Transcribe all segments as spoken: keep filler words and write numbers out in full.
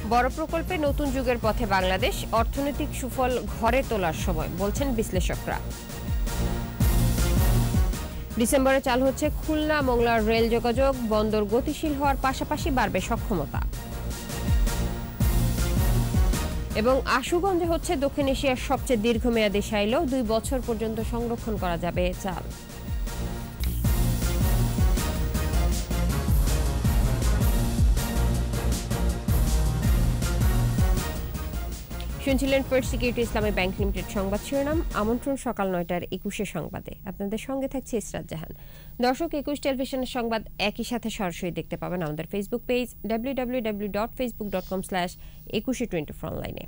বড় প্রকল্পে নতুন যুগের পথে বাংলাদেশ, অর্থনৈতিক সুফল ঘরে তোলার সময় বলছেন বিশ্লেষকরা। ডিসেম্বরে চালু হচ্ছে খুলনা মোংলা রেল যোগাযোগ, বন্দর গতিশীল হওয়ার পাশাপাশি বাড়বে সক্ষমতা। এবং আশুগঞ্জে হচ্ছে দক্ষিণ এশিয়ার সবচেয়ে দীর্ঘমেয়াদী সাইলো, দুই বছর পর্যন্ত সংরক্ষণ করা যাবে চাল। শুনছিলেন first security Islami bank limited সংবাদ শিরোনাম। আমন্ত্রণ সকাল নয়টার একুশে সংবাদে, আপনাদের সঙ্গে থাকছে ইসরাত জাহান। দর্শক, একুশ টেলিভিশনের সংবাদ একই সাথে সরাসরি দেখতে পাবেন আমাদের Facebook page W W W dot Facebook dot com slash Ekushey twenty four অনলাইনে।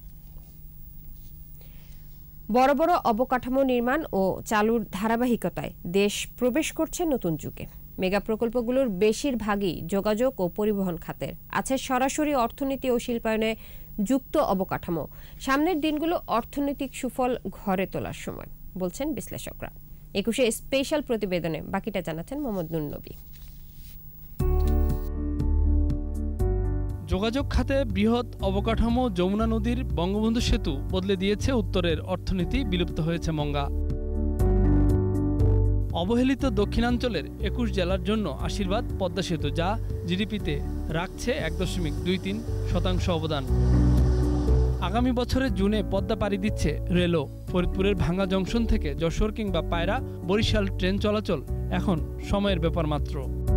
বড় বড় অবকাঠামো নির্মাণ ও চালুর ধারাবাহিকতায় দেশ প্রবেশ করছে নতুন যুগে। মেগা প্রকল্পগুলোর বেশিরভাগই যোগাযোগ ও পরিবহন খাতের, আছে সরাসরি অর্থনীতি ও শিল্পায়নে যুক্ত অবকাঠামো। সামনের দিনগুলো অর্থনৈতিক সুফল ঘরে তোলার সময় বলছেন বিশ্লেষকরা। একুশে স্পেশাল প্রতিবেদনে বাকিটা জানাচ্ছেন মোহাম্মদ নুর নবী। যোগাযোগ খাতে বৃহৎ অবকাঠামো, যমুনা নদীর বঙ্গবন্ধু সেতু বদলে দিয়েছে উত্তরের অর্থনীতি, বিলুপ্ত হয়েছে মঙ্গা। অবহেলিত দক্ষিণাঞ্চলের একুশ জেলার জন্য আশীর্বাদ পদ্মা সেতু, যা জিডিপিতে রাখছে এক দশমিক দুই তিন শতাংশ অবদান। আগামী বছরের জুনে পদ্মা পাড়ি দিচ্ছে রেলও। ফরিদপুরের ভাঙ্গা জংশন থেকে যশোর কিংবা পায়রা বরিশাল ট্রেন চলাচল এখন সময়ের ব্যাপার মাত্র।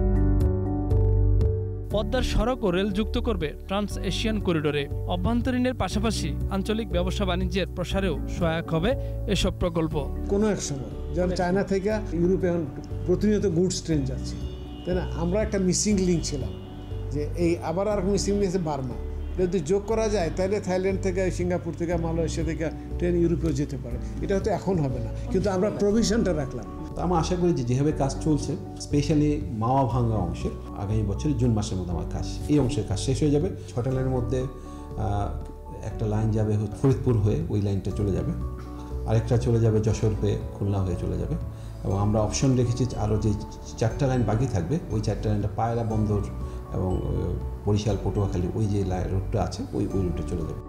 পদ্মার সড়ক ও রেল যুক্ত করবে ট্রান্স এশিয়ান করিডোরে। অভ্যন্তরীণের পাশাপাশি আঞ্চলিক ব্যবসা বাণিজ্যের প্রসারেও সহায়ক হবে এসব প্রকল্প। কোনো এক সময় যেমন চায়না থেকে ইউরোপে প্রতিনিয়ত গুডস ট্রেন যাচ্ছে, তাই না? আমরা একটা মিসিং লিঙ্ক ছিলাম, যে এই আবার আর মিসিং লিঙ্ক আছে বার্মা। যদি যোগ করা যায় তাহলে থাইল্যান্ড থেকে, সিঙ্গাপুর থেকে, মালয়েশিয়া থেকে ট্রেন ইউরোপেও যেতে পারে। এটা হয়তো এখন হবে না, কিন্তু আমরা প্রভিশনটা রাখলাম। আমরা আশা করি যে যেভাবে কাজ চলছে, স্পেশালি মাওয়া ভাঙ্গা অংশের আগামী বছরের জুন মাসের মধ্যে আমার কাজ এই অংশের কাজ শেষ হয়ে যাবে। ছটা লাইনের মধ্যে একটা লাইন যাবে ফরিদপুর হয়ে, ওই লাইনটা চলে যাবে। আরেকটা চলে যাবে যশোর হয়ে, খুলনা হয়ে চলে যাবে। এবং আমরা অপশন রেখেছি আরও যে চারটা লাইন বাকি থাকবে, ওই চারটা লাইনটা পায়রা বন্দর এবং বরিশাল পটুয়াখালী ওই যে রুটটা আছে, ওই ওই রুটে চলে যাবে।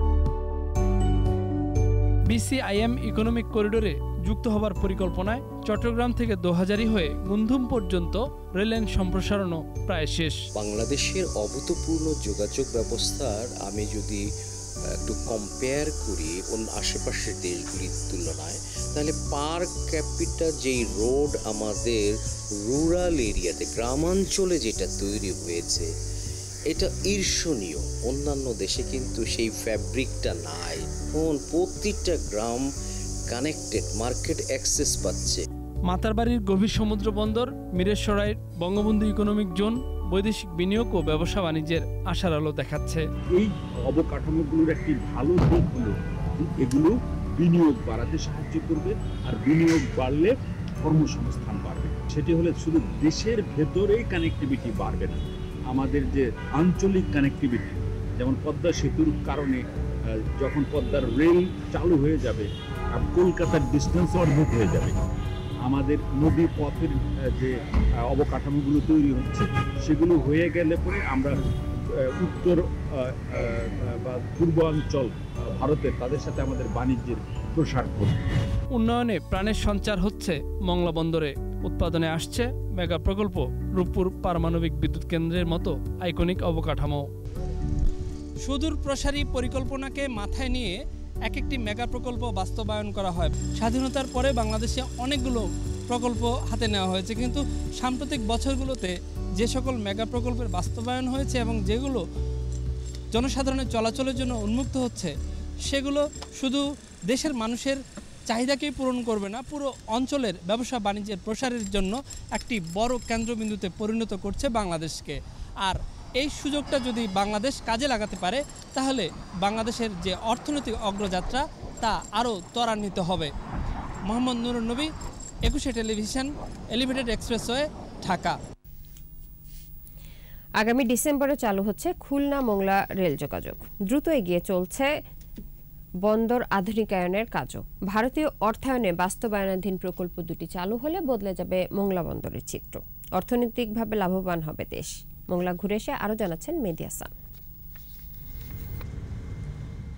বিসিআইএম ইকোনমিক করিডোরে যুক্ত হবার পরিকল্পনায় চট্টগ্রাম থেকে দোহাজারী হয়ে গুমধুম পর্যন্ত রেললাইন সম্প্রসারণও প্রায় শেষ। বাংলাদেশের অভূতপূর্ণ যোগাযোগ ব্যবস্থার আমি যদি একটু কম্পেয়ার করি অন্য আশেপাশের দেশগুলির তুলনায়, তাহলে পার ক্যাপিটা যেই রোড আমাদের রুরাল এরিয়াতে, গ্রামাঞ্চলে যেটা তৈরি হয়েছে, এটা ঈর্ষণীয়। অন্যান্য দেশে কিন্তু সেই ফ্যাব্রিকটা নাই। এখন প্রতিটা গ্রাম কানেক্টেড, মার্কেট অ্যাক্সেস পাচ্ছে। মাতারবাড়ির গভীর সমুদ্র বন্দর, মিরেশ্বরাইয়ের বঙ্গবন্ধু ইকোনমিক জোন বৈদেশিক বিনিয়োগ ও ব্যবসা বাণিজ্যের আশার আলো দেখাচ্ছে। এই অবকাঠামোগুলোর একটি ভালো দিক হলো এগুলো বিনিয়োগ বাড়াতে সাহায্য করবে, আর বিনিয়োগ বাড়লে কর্মসংস্থান বাড়বে। সেটি হলে শুধু দেশের ভেতরেই কানেক্টিভিটি বাড়বে না, আমাদের যে আঞ্চলিক কানেক্টিভিটি, যেমন পদ্মা সেতুর কারণে যখন পদ্মার রেল চালু হয়ে যাবে, কলকাতার ডিস্টেন্স অর্ধেক হয়ে যাবে। আমাদের নদী পথের যে অবকাঠামোগুলো তৈরি হচ্ছে, সেগুলো হয়ে গেলে পরে আমরা উত্তর বা পূর্বাঞ্চল ভারতের তাদের সাথে আমাদের বাণিজ্যের প্রসার করব। উন্নয়নে প্রাণের সঞ্চার হচ্ছে মংলা বন্দরে। উৎপাদনে আসছে মেগা প্রকল্প, রূপপুর পারমাণবিক বিদ্যুৎ কেন্দ্রের মতো আইকনিক অবকাঠামো। সুদূর প্রসারী পরিকল্পনাকে মাথায় নিয়ে এক একটি মেগা প্রকল্প বাস্তবায়ন করা হয়। স্বাধীনতার পরে বাংলাদেশে অনেকগুলো প্রকল্প হাতে নেওয়া হয়েছে, কিন্তু সাম্প্রতিক বছরগুলোতে যে সকল মেগা প্রকল্পের বাস্তবায়ন হয়েছে এবং যেগুলো জনসাধারণের চলাচলের জন্য উন্মুক্ত হচ্ছে, সেগুলো শুধু দেশের মানুষের চাহিদাকেই পূরণ করবে না, পুরো অঞ্চলের ব্যবসা বাণিজ্যের প্রসারের জন্য একটি বড় কেন্দ্রবিন্দুতে পরিণত করছে বাংলাদেশকে। আর এই সুযোগটা যদি বাংলাদেশ কাজে লাগাতে পারে, তাহলে বাংলাদেশের যে অর্থনৈতিক অগ্রযাত্রা তা আরও ত্বরান্বিত হবে। মোহাম্মদ নুর নবী, একুশে টেলিভিশন, এলিভেটেড এক্সপ্রেসওয়ে, ঢাকা। আগামী ডিসেম্বরে চালু হচ্ছে খুলনা মোংলা রেল যোগাযোগ। দ্রুত এগিয়ে চলছে বন্দর আধুনিকায়নের কাজও। ভারতীয় অর্থায়নে বাস্তবায়নাধীন প্রকল্প দুটি চালু হলে বদলে যাবে মোংলা বন্দরের চিত্র। অর্থনৈতিকভাবে লাভবান হবে দেশ। মোংলা ঘুরে এসে আরও জানাচ্ছেন মেহেদী হাসান।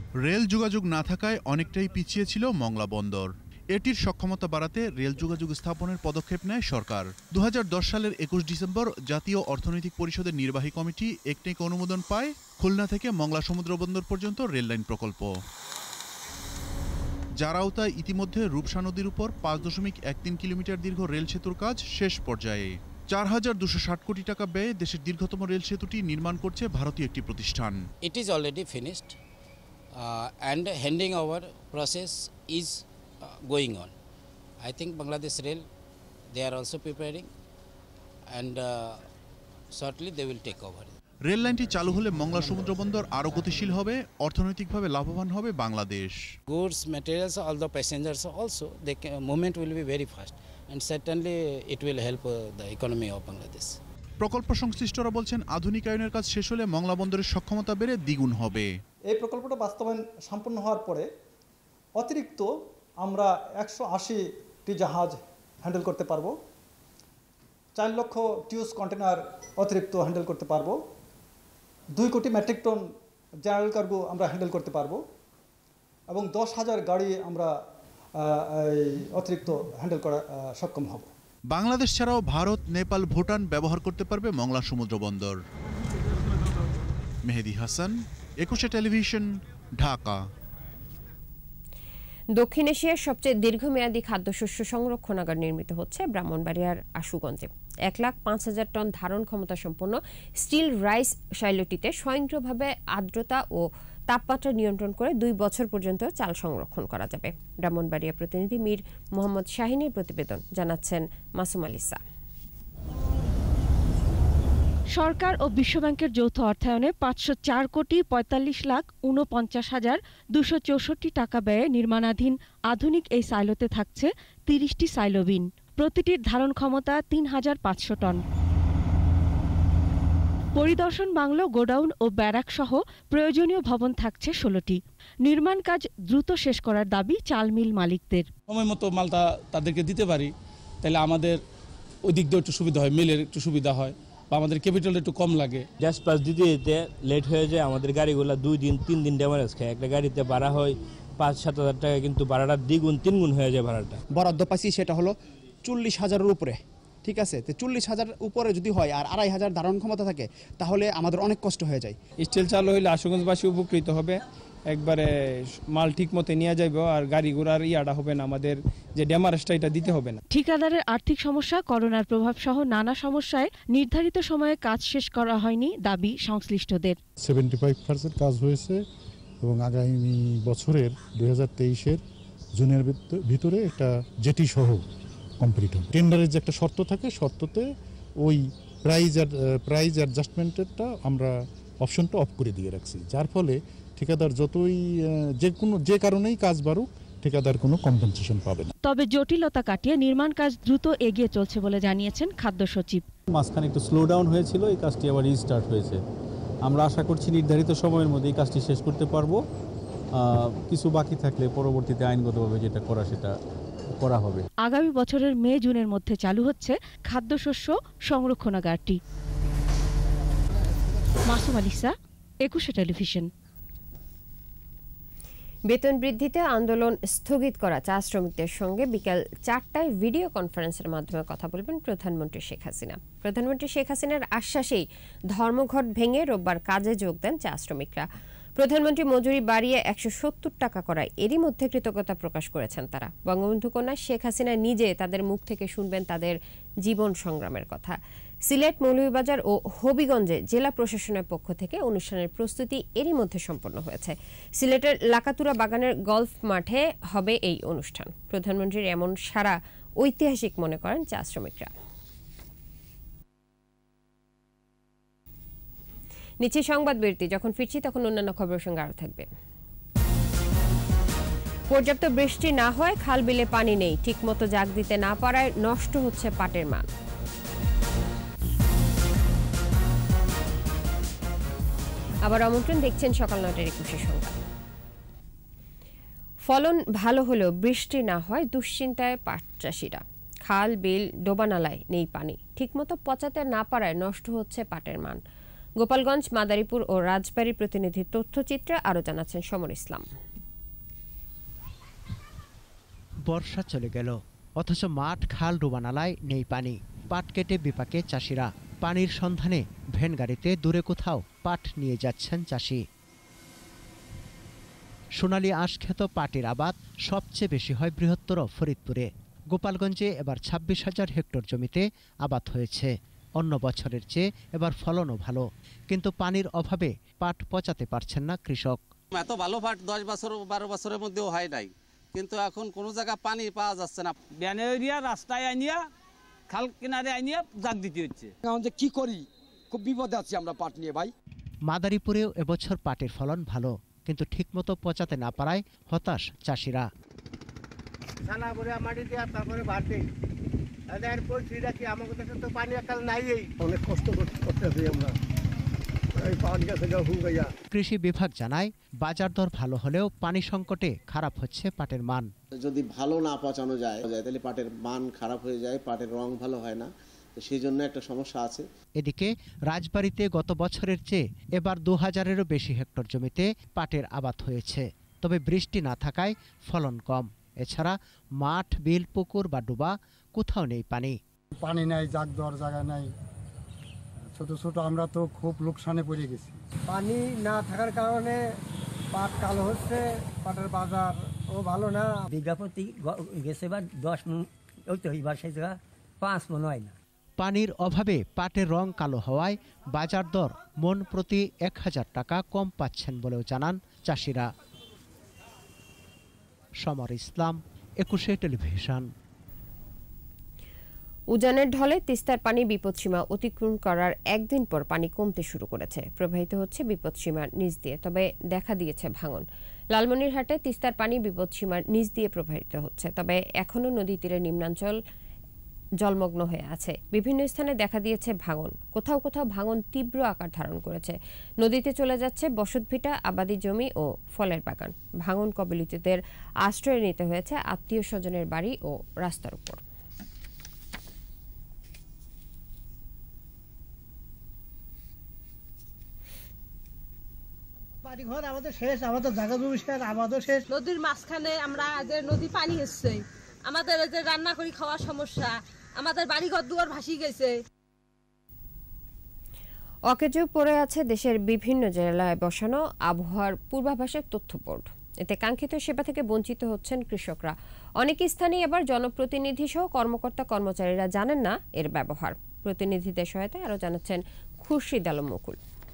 রেল যোগাযোগ না থাকায় অনেকটাই পিছিয়ে ছিল মংলা বন্দর। এটির সক্ষমতা বাড়াতে রেল যোগাযোগ স্থাপনের পদক্ষেপ নেয় সরকার। দু হাজার দশ সালের একুশ ডিসেম্বর জাতীয় অর্থনৈতিক পরিষদের নির্বাহী কমিটি একনেক অনুমোদন পায় খুলনা থেকে মংলা সমুদ্র বন্দর পর্যন্ত রেললাইন প্রকল্প, যার আওতায় ইতিমধ্যে রূপসা নদীর উপর পাঁচ দশমিক এক তিন কিলোমিটার দীর্ঘ রেল সেতুর কাজ শেষ পর্যায়ে। চার হাজার দুশো ষাট কোটি টাকা ব্যয়ে দেশের দীর্ঘতম রেল সেতুটি নির্মাণ করছে ভারতীয় একটি প্রতিষ্ঠান। It is already finished and handing over process is going on. I think Bangladesh rail they are also preparing and shortly they will take over. Rail লাইনটি চালু হলে মংলা সমুদ্র বন্দর আরও গতিশীল হবে, অর্থনৈতিকভাবে লাভবান হবে Bangladesh. Goods, materials, all the passengers also, the movement will be very fast and certainly it will help uh, the economy of Bangladesh. প্রকল্প সংশ্লিষ্টরা বলছেন আধুনিকায়নের কাজ শেষ হলে মংলা বন্দরের সক্ষমতা বেড়ে দ্বিগুণ হবে। এই প্রকল্পটা বাস্তবায়ন সম্পন্ন হওয়ার পরে অতিরিক্ত আমরা একশো আশিটি জাহাজ হ্যান্ডেল করতে পারবো, চার লক্ষ টিউস কন্টেনার অতিরিক্ত হ্যান্ডেল করতে পারবো, দুই কোটি মেট্রিক টন জেনারেল কার্গো আমরা হ্যান্ডেল করতে পারবো এবং দশ হাজার গাড়ি আমরা অতিরিক্ত হ্যান্ডেল করা সক্ষম হব। বাংলাদেশ ছাড়াও ভারত, নেপাল, ভুটান ব্যবহার করতে পারবে মংলা সমুদ্র বন্দর। মেহেদি হাসান, একুশে টেলিভিশন, ঢাকা। দক্ষিণ এশিয়ার সবচেয়ে দীর্ঘমেয়াদী খাদ্যশস্য সংরক্ষণাগার নির্মিত হচ্ছে ব্রাহ্মণবাড়িয়ার আশুগঞ্জে। এক লাখ পাঁচ হাজার টন ধারণ ক্ষমতা সম্পন্ন স্টিল রাইস সাইলোটিতে স্বয়ংক্রিয়ভাবে আর্দ্রতা ও তাপমাত্রা নিয়ন্ত্রণ করে দুই বছর পর্যন্ত চাল সংরক্ষণ করা যাবে। ব্রাহ্মণবাড়িয়া প্রতিনিধি মীর মোহাম্মদ শাহিনের প্রতিবেদন, জানাচ্ছেন মাসুম আলিসা। সরকার ও বিশ্বব্যাংকের যৌথ অর্থায়নে পাঁচশো চার কোটি পঁয়তাল্লিশ লাখ উনপঞ্চাশ হাজার দুশো চৌষট্টি টাকা ব্যয়ে নির্মাণাধীন আধুনিক এই সাইলোতে থাকছে তিরিশটি সাইলোবিন। প্রতিটির ধারণ ক্ষমতা তিন হাজার পাঁচশো টন। পরিদর্শন বাংলো, গোডাউন ও ব্যারাক সহ প্রয়োজনীয় ভবন থাকছে ষোলোটি। নির্মাণ কাজ দ্রুত শেষ করার দাবি চাল মিল মালিকদের। সময় মতো মালটা তাদেরকে দিতে পারি তাহলে আমাদের ওই দিক দিয়ে একটু সুবিধা হয়, মিলের একটু সুবিধা হয় বা আমাদের ক্যাপিটাল একটু কম লাগে। গ্যাস পাস দিতে দিতে লেট হয়ে যায়, আমাদের গাড়িগুলো দুই দিন তিন দিন ড্যামেজ খায়। একটা গাড়িতে ভাড়া হয় পাঁচ সাত হাজার টাকা, কিন্তু ভাড়াটা দ্বিগুণ তিনগুণ হয়ে যায় ভাড়াটা। বরাদ্দ পাইছি সেটা হলো চল্লিশ হাজারের উপরে, ঠিক আছে। তো চল্লিশ হাজার উপরে যদি হয় আর আড়াই হাজার ধারণ ক্ষমতা থাকে তাহলে আমাদের অনেক কষ্ট হয়ে যায়। স্টিল চালু হইলে আশুগঞ্জবাসী উপকৃত হবে, একবারে মাল ঠিক মতো নিয়ে যাবে আর গাড়ি ঘোড়ার ইয়াটা হবে না, আমাদের যে ড্যামারেজটা এটা দিতে হবে না। ঠিকাদারের আর্থিক সমস্যা, করোনার প্রভাব সহ নানা সমস্যায় নির্ধারিত সময়ে কাজ শেষ করা হয়নি দাবি সংশ্লিষ্টদের। সেভেন্টি ফাইভ পার্সেন্ট কাজ হয়েছে এবং আগামী বছরের দুই হাজার তেইশের জুনের ভিতরে একটা জেটি সহ কমপ্লিট হবে। টেন্ডারের যে একটা শর্ত থাকে, শর্ততে ওই প্রাইজ প্রাইজ অ্যাডজাস্টমেন্টেরটা আমরা অপশনটা অফ করে দিয়ে রাখছি, যার ফলে ঠিকাদার যতই যে কোনো যে কারণেই কাজ বাড়ুক ঠিকাদার কোনো কম্পেনসেশন পাবে না। তবে জটিলতা কাটিয়ে নির্মাণ কাজ দ্রুত এগিয়ে চলছে বলে জানিয়েছেন খাদ্য সচিব। মাঝখানে একটু স্লো ডাউন হয়েছিল, এই কাজটি আবার রিস্টার্ট হয়েছে। আমরা আশা করছি নির্ধারিত সময়ের মধ্যে এই কাজটি শেষ করতে পারবো। কিছু বাকি থাকলে পরবর্তীতে আইনগতভাবে যেটা করা সেটা করা হবে। আগামী বছরের মে জুনের মধ্যে চালু হচ্ছে খাদ্যশস্য সংরক্ষণাগারটি। মাসুম আলিসা, একুশে টেলিভিশন। বেতন বৃদ্ধিতে আন্দোলন স্থগিত করা চা শ্রমিকদের সঙ্গে বিকেল চারটায় ভিডিও কনফারেন্সের মাধ্যমে কথা বলবেন প্রধানমন্ত্রী শেখ হাসিনা। প্রধানমন্ত্রী শেখ হাসিনার আশ্বাসেই ধর্মঘট ভেঙে রোববার কাজে যোগ দেন চা শ্রমিকরা। প্রধানমন্ত্রী মজুরি বাড়িয়ে একশো সত্তর টাকা করায় এরই মধ্যে কৃতজ্ঞতা প্রকাশ করেছেন তারা। বঙ্গবন্ধু কন্যা শেখ হাসিনা নিজে তাদের মুখ থেকে শুনবেন তাদের জীবন সংগ্রামের কথা। সিলেট, মৌলভীবাজার ও হবিগঞ্জে জেলা প্রশাসনের পক্ষ থেকে অনুষ্ঠানের প্রস্তুতি এরই মধ্যে সম্পন্ন হয়েছে। সিলেটের লাকাতুরা বাগানের গলফ মাঠে হবে এই অনুষ্ঠান। প্রধানমন্ত্রীর এমন সাড়া ঐতিহাসিক মনে করেন চা শ্রমিকরা। নিচে সংবাদ বিরতি, যখন ফিরছি তখন অন্যান্য খবরের সঙ্গে আরো থাকবে। পর্যাপ্ত বৃষ্টি না হয় খাল বিলে পানি নেই, ঠিকমতো জাগ দিতে না পারায় নষ্ট হচ্ছে পাটের মান। আবার আমন্ত্রণ, দেখছেন সকাল নয়টার একুশে সংবাদ। ফলন ভালো হলেও বৃষ্টি না হয় দুশ্চিন্তায় পাট চাষিরা। খাল বিল ডোবানালায় নেই পানি, ঠিকমতো পচাতে না পারায় নষ্ট হচ্ছে পাটের মান। গোপালগঞ্জ, মাদারীপুর ও রাজবাড়ীর প্রতিনিধির তথ্যচিত্রে আরও জানাচ্ছেন সমর ইসলাম। বর্ষা চলে গেল, অথচ মাঠ খাল ডুবানালায় নেই পানি। পাট কেটে বিপাকে চাষিরা। পানির সন্ধানে ভ্যান গাড়িতে দূরে কোথাও পাট নিয়ে যাচ্ছেন চাষি। সোনালী আঁশখ্যাত পাটের আবাদ সবচেয়ে বেশি হয় বৃহত্তর ফরিদপুরে। গোপালগঞ্জে এবার ছাব্বিশ হাজার হেক্টর জমিতে আবাদ হয়েছে। অন্য বছরের চেয়ে এবার ফলনও ভালো, কিন্তু পানির অভাবে পাট পচাতে পারছেন না কৃষক। এত ভালো পাট দশ বছর বারো বছরের মধ্যেও হয় নাই, কিন্তু এখন কোনো জায়গায় পানি পাওয়া যাচ্ছে না। ব্যানেরিয়া রাস্তায় আনিয়া খাল কিনারে আনিয়া জাগ দিতে হচ্ছে। এখন যে কি করি, খুব বিপদে আছি আমরা পাট নিয়ে ভাই। মাদারীপুরেও এবছর পাটের ফলন ভালো, কিন্তু ঠিকমতো পচাতে না পারায় হতাশ চাষিরা। অনেক কষ্ট করতেছি আমরা। কৃষি বিভাগ জানায় বাজার দর ভালো হলেও পানি সংকটে খারাপ হচ্ছে পাটের মান। যদি ভালো না পচানো যায় তাহলে পাটের মান খারাপ হয়ে যায়, পাটের রং ভালো হয় না, সেই জন্য একটা সমস্যা আছে। এদিকে রাজবাড়ীতে গত বছরের চেয়ে এবার দু হাজারেরও বেশি হেক্টর জমিতে পাটের আবাদ হয়েছে, তবে বৃষ্টি না থাকায় ফলন কম। এছাড়া মাঠ, বিল, পুকুর বা ডুবা কোথাও নেই পানি। পানি নাই, জাগ দেওয়ার জায়গা নাই, ছোট ছোট আমরা তো খুব লোকসানে পড়ে গেছি। পানি না থাকার কারণে পাট কালো হচ্ছে, পাটের বাজার ও ভালো না। বিঘা প্রতি গেছে এবার দশ মন, ওই তো এইবার সেই জায়গা পাঁচ মন হয় না। পানির অভাবে পাটের রং কালো হওয়ায় বাজার দর মন প্রতি এক হাজার টাকা কম পাচ্ছেন বলেও জানান চাষিরা। সমর ইসলাম, একুশে টেলিভিশন। উজানের ঢলে তিস্তার পানি বিপদসীমা অতিক্রম করার একদিন পর পানি কমতে শুরু করেছে। প্রবাহিত হচ্ছে বিপদসীমার নিচ দিয়ে, তবে দেখা দিয়েছে ভাঙন। লালমনিরহাটে তিস্তার পানি বিপদসীমার নিচ দিয়ে প্রবাহিত হচ্ছে, তবে এখনও নদী তীরে নিম্নাঞ্চল জলমগ্ন হয়ে আছে। বিভিন্ন স্থানে দেখা দিয়েছে ভাঙন, কোথাও কোথাও ভাঙন তীব্র আকার ধারণ করেছে। নদীতে চলে যাচ্ছে বসতভিটা, আবাদি জমি ও ফলের বাগান। ভাঙন কবলিতদের আশ্রয় নিতে হয়েছে আত্মীয় স্বজনের বাড়ি ও রাস্তার উপর। বাড়িঘর আমাদের শেষ, আমাদের জায়গা জমি শেষ, আমাদের শেষ। নদীর মাঝখানে আমরা যে নদী পানি এসছে, আমাদের যে রান্না করে খাওয়ার সমস্যা, আমাদের বাড়িঘর দুয়ার ভাসিয়ে গেছে। অকেজো পড়ে আছে দেশের বিভিন্ন জেলায় বসানো আবহাওয়ার পূর্বাভাসের তথ্য বোর্ড। এতে কাঙ্ক্ষিত সেবা থেকে বঞ্চিত হচ্ছেন কৃষকরা। অনেক স্থানে এবার জনপ্রতিনিধি সহ কর্মকর্তা কর্মচারীরা জানেন না এর ব্যবহার। প্রতিনিধিদের সহায়তায় আরও জানাচ্ছেন খুরশিদ আলম মুকুল।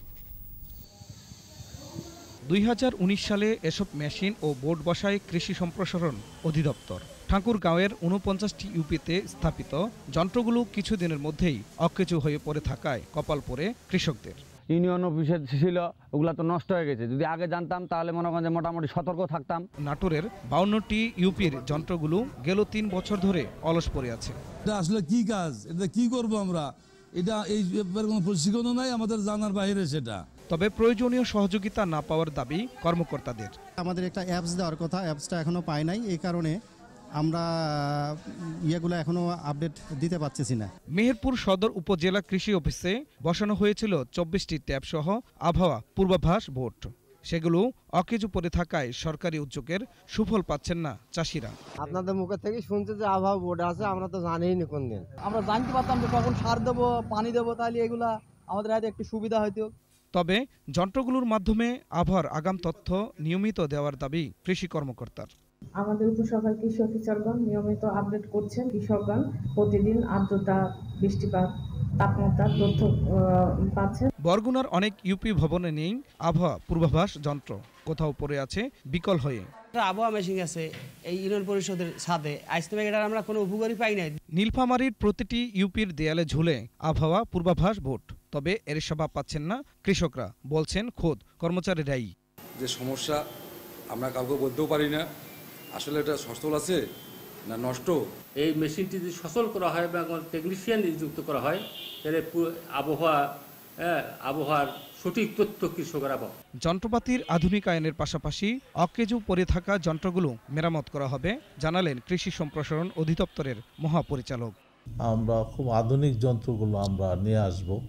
দুই হাজার উনিশ সালে এসব মেশিন ও বোর্ড বসায় কৃষি সম্প্রসারণ অধিদপ্তর। ঠাকুরগাঁওয়ের উনপঞ্চাশটি ইউপিতে স্থাপিত যন্ত্রগুলো কিছুদিনের মধ্যেই অকেজো হয়ে পড়ে থাকায় কপাল পড়ে কৃষকদের। ইউনিয়ন অফিসে ছিল, ওগুলা তো নষ্ট হয়ে গেছে। যদি আগে জানতাম তাহলে মনে করেন যে মোটামুটি সতর্ক থাকতাম। নাটোরের বাউন্নটি ইউপির যন্ত্রগুলো গেল তিন বছর ধরে অলস পড়ে আছে। এটা আসলে কি কাজ, এটা কি করব আমরা, এটা এই ব্যাপারে কোনো প্রশিক্ষণও নাই, আমাদের জানার বাইরে সেটা। তবে প্রয়োজনীয় সহযোগিতা না পাওয়ার দাবি কর্মকর্তাদের। আমাদের একটা অ্যাপস দেওয়ার কথা, অ্যাপসটা এখনো পাই নাই, এই কারণে আমরা ইয়েগুলো এখনো আপডেট দিতে পারতেছি না। মেহেরপুর সদর উপজেলা কৃষি অফিসে বসানো হয়েছিল চব্বিশটি ট্যাব সহ আবহাওয়া পূর্বাভাস বোর্ড। সেগুলো অকেজো পড়ে থাকায় সরকারি উদ্যোগের সুফল পাচ্ছেন না চাষিরা। আপনাদের মুখে থেকে শুনছে যে আবহাওয়া বোর্ড আছে, আমরা তো জানিই না কোন দিন। আমরা জানতে পারতাম যে কখন সার দেবো, পানি দেবো, তাহলে এগুলা আমাদের হাতে একটু সুবিধা হইতো। তবে যন্ত্রগুলোর মাধ্যমে আবহাওয়ার আগাম তথ্য নিয়মিত দেওয়ার দাবি কৃষি কর্মকর্তার। আমাদের উপসরকার কৃষি অফিসারগণ নিয়মিত আপডেট করছেন। কৃষকগণ প্রতিদিন আর্দ্রতা, বৃষ্টিপাত, তাপমাত্রার তথ্য পাচ্ছেন। বরগুনার অনেক ইউপি ভবনে নেই আবহাওয়া পূর্বাভাস যন্ত্র, কোথাও পড়ে আছে বিকল হয়ে। আবহাওয়া মেশিন আছে এই ইউনিয়ন পরিষদের সাথে, আজ থেকে এটার আমরা কোনো উপকারী পাই নাই। নীলফামারীর প্রতিটি ইউপির দেয়ালে ঝুলে আবহাওয়া পূর্বাভাস বোর্ড, তবে এর সেবা পাচ্ছেন না কৃষকরা, বলছেন খোদ কর্মচারীরাই। যে সমস্যা আমরা কাউকে বলতেও পারি না, আসলে এটা সচল আছে না নষ্ট। এই মেশিনটি যদি সচল করা হয় বা টেকনিশিয়ান নিযুক্ত করা হয়, তাহলে আবহাওয়া আবহাওয়ার সঠিক তথ্য কৃষকরা পাবে। যন্ত্রপাতির আধুনিকায়নের পাশাপাশি অকেজো পড়ে থাকা যন্ত্রগুলো মেরামত করা হবে, জানালেন কৃষি সম্প্রসারণ অধিদপ্তরের মহাপরিচালক। আমরা খুব আধুনিক যন্ত্রগুলো আমরা নিয়ে আসব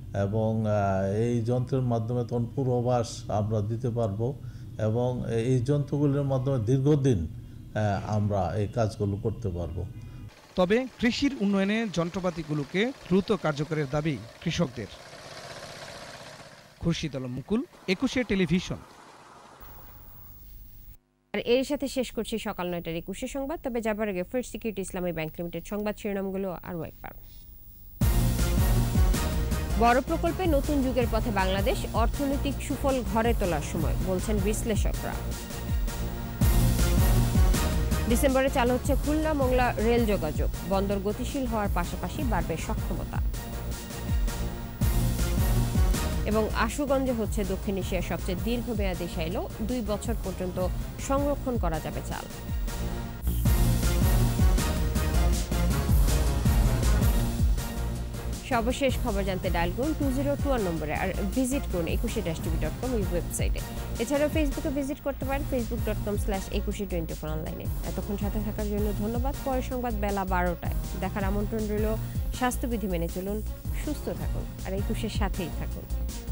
এবং এই যন্ত্রের মাধ্যমে তখন পূর্বাভাস আমরা দিতে পারবো এবং এই যন্ত্রগুলির মাধ্যমে দীর্ঘদিন আমরা এই কাজগুলো করতে পারবো। তবে কৃষির উন্নয়নে যন্ত্রপাতিগুলোকে দ্রুত কার্যকরের দাবি কৃষকদের। খুরশিদ আলম মুকুল, একুশে টেলিভিশন। আর এর সাথে শেষ করছি সকাল নয়টার একুশে সংবাদ। তবে যাবার আগে first security Islami bank limited সংবাদ শিরোনামগুলো আরও একবার। বড় প্রকল্পে নতুন যুগের পথে বাংলাদেশ, অর্থনৈতিক সুফল ঘরে তোলার সময় বলছেন বিশ্লেষকরা। ডিসেম্বরে চালু হচ্ছে খুলনা মোংলা রেল যোগাযোগ, বন্দর গতিশীল হওয়ার পাশাপাশি বাড়বে সক্ষমতা। এবং আশুগঞ্জে হচ্ছে দক্ষিণ এশিয়ার সবচেয়ে দীর্ঘমেয়াদী সাইলো, দুই বছর পর্যন্ত সংরক্ষণ করা যাবে চাল। সর্বশেষ খবর জানতে ডায়াল করুন টু জিরো টু ওয়ান নম্বরে আর ভিজিট করুন একুশে ড্যাশ টিভি ডট কম এই ওয়েবসাইটে। এছাড়াও ফেসবুকে ভিজিট করতে পারেন Facebook dot com slash Ekushey twenty four অনলাইনে। এতক্ষণ সাথে থাকার জন্য ধন্যবাদ। পরের সংবাদ বেলা বারোটায় দেখার আমন্ত্রণ রইল। স্বাস্থ্যবিধি মেনে চলুন, সুস্থ থাকুন আর একুশের সাথেই থাকুন।